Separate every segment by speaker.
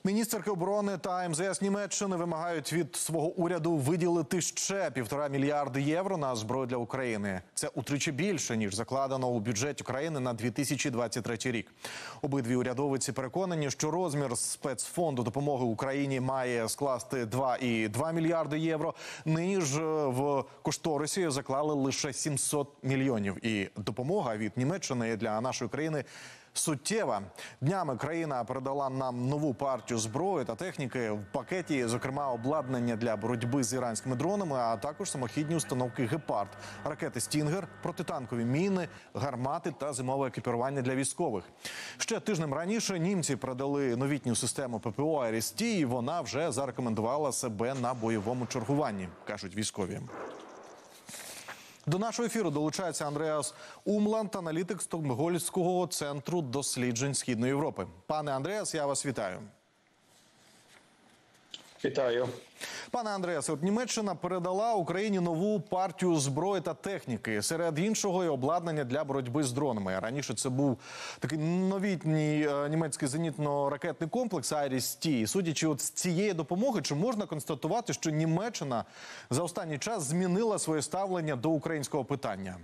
Speaker 1: Міністерки оборони та МЗС Німеччини вимагають від свого уряду виділити ще 1,5 мільярди євро на зброю для України. Це утричі більше, ніж закладено у бюджеті України на 2023 рік. Обидві урядовиці переконані, що розмір спецфонду допомоги Україні має скласти 2,2 мільярди євро. Нині ж в кошторисі заклали лише 700 мільйонів. І допомога від Німеччини для нашої країни суттєва. Днями країна передала нам нову партію зброї та техніки. В пакеті, зокрема, обладнання для боротьби з іранськими дронами, а також самохідні установки «Гепард», ракети «Стінгер», протитанкові міни, гармати та зимове екіпірування для військових. Ще тижнем раніше німці передали новітню систему ППО «Арісті», і вона вже зарекомендувала себе на бойовому чергуванні, кажуть військові. До нашого ефіру долучається Андреас Умланд, аналітик Стокгольмського центру досліджень Східної Європи. Пане Андреас, я вас вітаю.
Speaker 2: Вітаю.
Speaker 1: Пане Андреас, от Німеччина передала Україні нову партію зброї та техніки. Серед іншого і обладнання для боротьби з дронами. Раніше це був такий новітній німецький зенітно-ракетний комплекс «Арісті». Судячи от з цієї допомоги, чи можна констатувати, що Німеччина за останній час змінила своє ставлення до українського питання?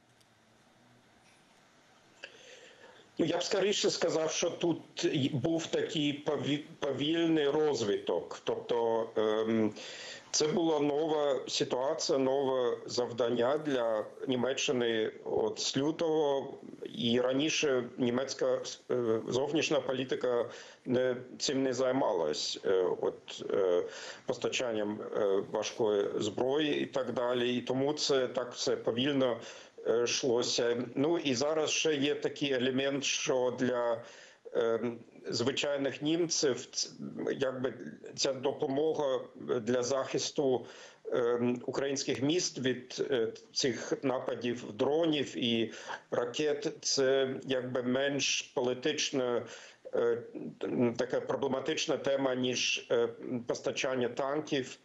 Speaker 2: Я б скоріше сказав, що тут був такий повільний розвиток. Тобто це була нова ситуація, нове завдання для Німеччини от з лютого. І раніше німецька зовнішня політика цим не займалась, постачанням важкої зброї і так далі. І тому це так все повільно йшлося. Ну і зараз ще є такий елемент, що для звичайних німців якби ця допомога для захисту українських міст від цих нападів дронів і ракет – це якби менш політична, така проблематична тема, ніж постачання танків.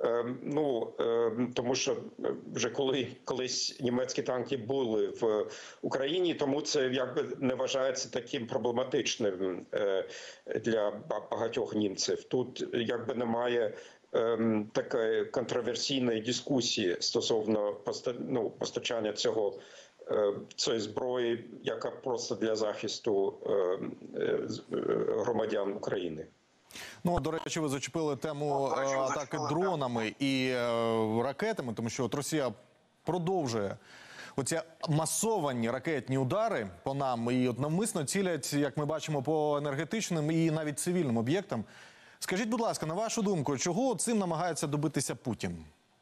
Speaker 2: Тому що вже колись німецькі танки були в Україні, тому це якби не вважається таким проблематичним для багатьох німців. Тут якби немає такої контроверсійної дискусії стосовно постачання цієї зброї, яка просто для захисту громадян України.
Speaker 1: Ну, до речі, ви зачепили тему атаки дронами і ракетами, тому що от Росія продовжує оці масовані ракетні удари по нам і от навмисно цілять, як ми бачимо, по енергетичним і навіть цивільним об'єктам. Скажіть, будь ласка, на вашу думку, чого цим намагається добитися Путін?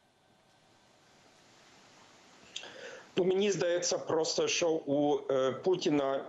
Speaker 2: Мені здається просто, що у Путіна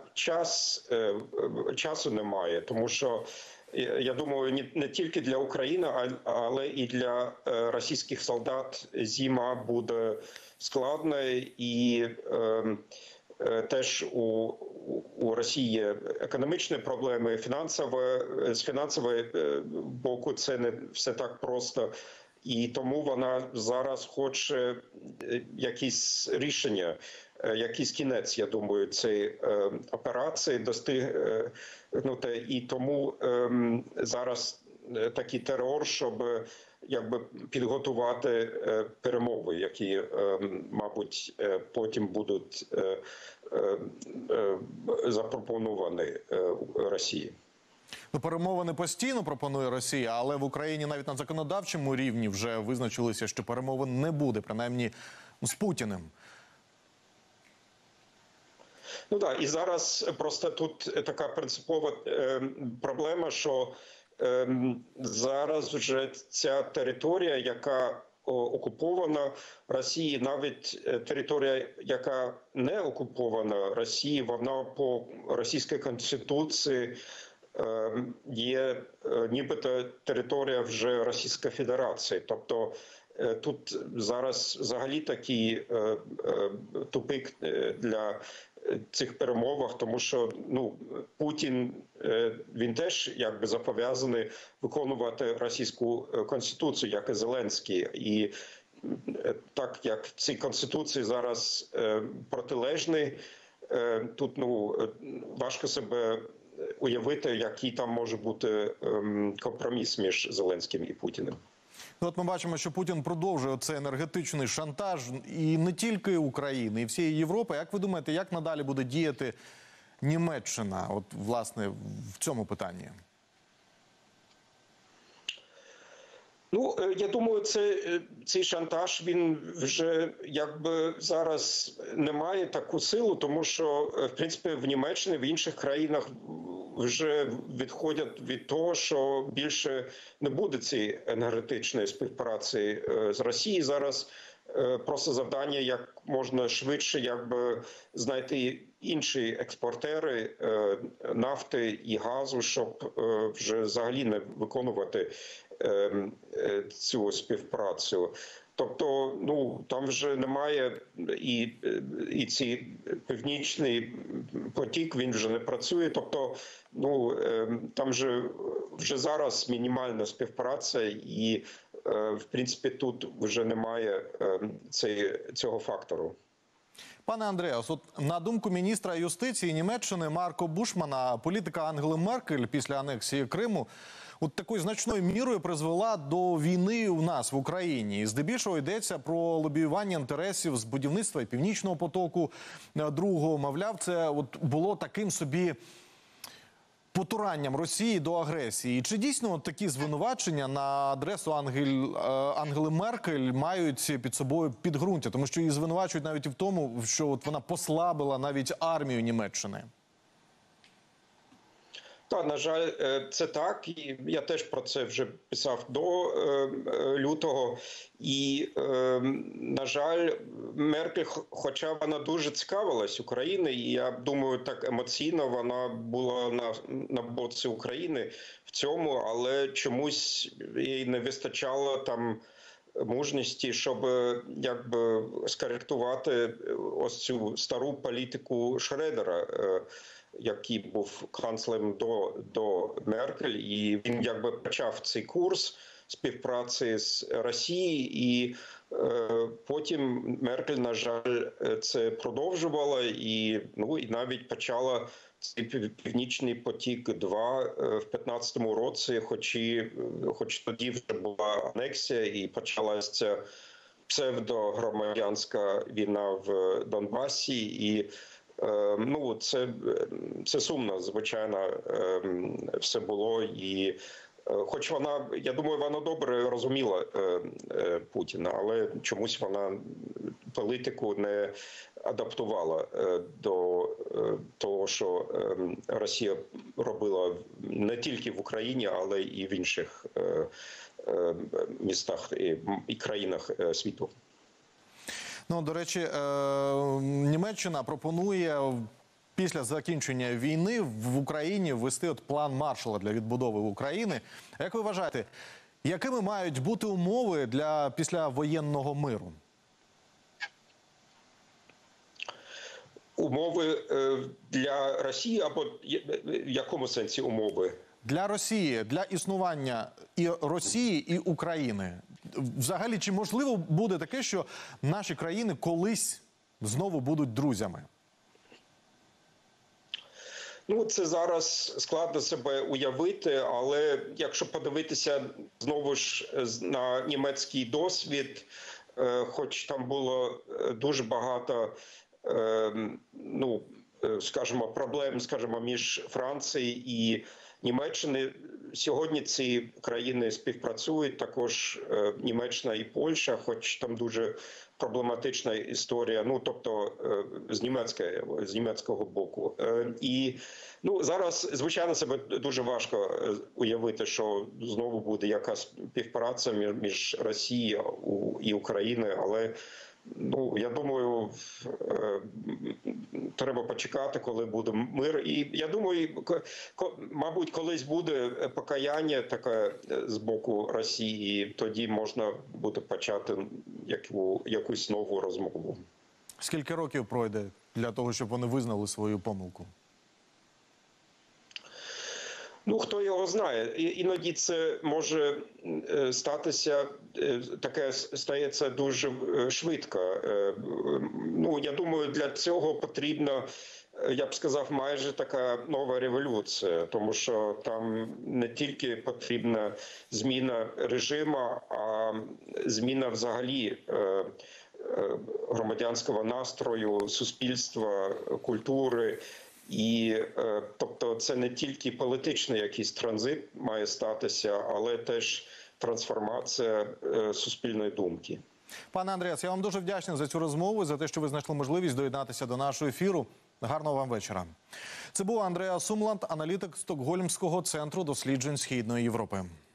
Speaker 2: часу немає, тому що я думаю, не тільки для України, але і для російських солдат зима буде складна, і теж у Росії є економічні проблеми, з фінансового боку це не все так просто. І тому вона зараз хоче якісь рішення, якийсь кінець, я думаю, цієї операції достигнути. І тому зараз такий терор, щоб якби підготувати перемови, які, мабуть, потім будуть запропоновані Росії.
Speaker 1: Перемовини постійно пропонує Росія, але в Україні навіть на законодавчому рівні вже визначилися, що перемовин не буде, принаймні з Путіним.
Speaker 2: Ну так, і зараз просто тут така принципова проблема, що зараз вже ця територія, яка окупована Росією, навіть територія, яка не окупована Росією, вона по російській конституції є нібито територія вже Російської Федерації. Тобто тут зараз взагалі такий тупик для цих перемовах, тому що Путін, він теж якби зобов'язаний виконувати російську конституцію, як і Зеленський. І так як ці конституції зараз протилежні, тут важко себе уявити, який там може бути компроміс між Зеленським і Путіним.
Speaker 1: Ну, от ми бачимо, що Путін продовжує цей енергетичний шантаж і не тільки України, і всієї Європи. Як ви думаєте, як надалі буде діяти Німеччина, от, власне, в цьому питанні?
Speaker 2: Ну, я думаю, цей шантаж, він вже якби зараз не має таку силу, тому що, в принципі, в Німеччині, в інших країнах вже відходять від того, що більше не буде цієї енергетичної співпраці з Росією. Зараз просто завдання як можна швидше якби знайти інші експортери нафти і газу, щоб вже взагалі не виконувати цю співпрацю. Тобто, ну, там вже немає і цей північний потік, він вже не працює. Тобто, ну, там вже зараз мінімальна співпраця і, в принципі, тут вже немає цього фактору.
Speaker 1: Пане Андреас, от на думку міністра юстиції Німеччини Марко Бушмана, політика Ангели Меркель після анексії Криму от такою значною мірою призвела до війни у нас в Україні. І здебільшого йдеться про лобіювання інтересів з будівництва Північного потоку другого. Мовляв, це от було таким собі потуранням Росії до агресії. І чи дійсно от такі звинувачення на адресу Ангели Меркель мають під собою підґрунтя? Тому що її звинувачують навіть і в тому, що от вона послабила навіть армію Німеччини.
Speaker 2: Так, на жаль, це так. І я теж про це вже писав до лютого. І, на жаль, Меркель, хоча вона дуже цікавилась Україною, і я думаю, так емоційно вона була на боці України в цьому, але чомусь їй не вистачало там мужності, щоб якби скоректувати ось цю стару політику Шредера, який був канцлером до Меркель, і він якби почав цей курс співпраці з Росією, і потім Меркель, на жаль, це продовжувала, і навіть почала цей Північний потік-2 в 15-му році, хоч тоді вже була анексія і почалася ця псевдогромадянська війна в Донбасі, і це сумно, звичайно, все було. І хоч вона, я думаю, вона добре розуміла Путіна, але чомусь вона політику не адаптувала до того, що Росія робила не тільки в Україні, але і в інших містах і країнах світу.
Speaker 1: Ну, до речі, Німеччина пропонує після закінчення війни в Україні ввести от план Маршалла для відбудови України. Як ви вважаєте, якими мають бути умови для післявоєнного миру?
Speaker 2: Умови для Росії або в якому сенсі умови?
Speaker 1: Для Росії, для існування і Росії, і України. Взагалі, чи можливо буде таке, що наші країни колись знову будуть друзями?
Speaker 2: Ну, це зараз складно себе уявити, але якщо подивитися знову ж на німецький досвід, хоч там було дуже багато, проблем, між Францією і Німеччиною, сьогодні ці країни співпрацюють, також Німеччина і Польща, хоч там дуже проблематична історія, з німецького боку. І зараз, звичайно, себе дуже важко уявити, що знову буде якась співпраця між Росією і Україною, але я думаю, треба почекати, коли буде мир. І я думаю, мабуть, колись буде покаяння таке з боку Росії, і тоді можна буде почати якусь нову розмову.
Speaker 1: Скільки років пройде для того, щоб вони визнали свою помилку?
Speaker 2: Хто його знає. Іноді це може статися, таке стається дуже швидко. Я думаю, для цього потрібно я б сказав, майже така нова революція, тому що там не тільки потрібна зміна режиму, а зміна взагалі громадянського настрою, суспільства, культури. І, тобто, це не тільки політичний якийсь транзит має статися, але теж трансформація суспільної думки.
Speaker 1: Пане Андреас, я вам дуже вдячний за цю розмову, за те, що ви знайшли можливість доєднатися до нашого ефіру. Гарного вам вечора. Це був Андреас Умланд, аналітик Стокгольмського центру досліджень Східної Європи.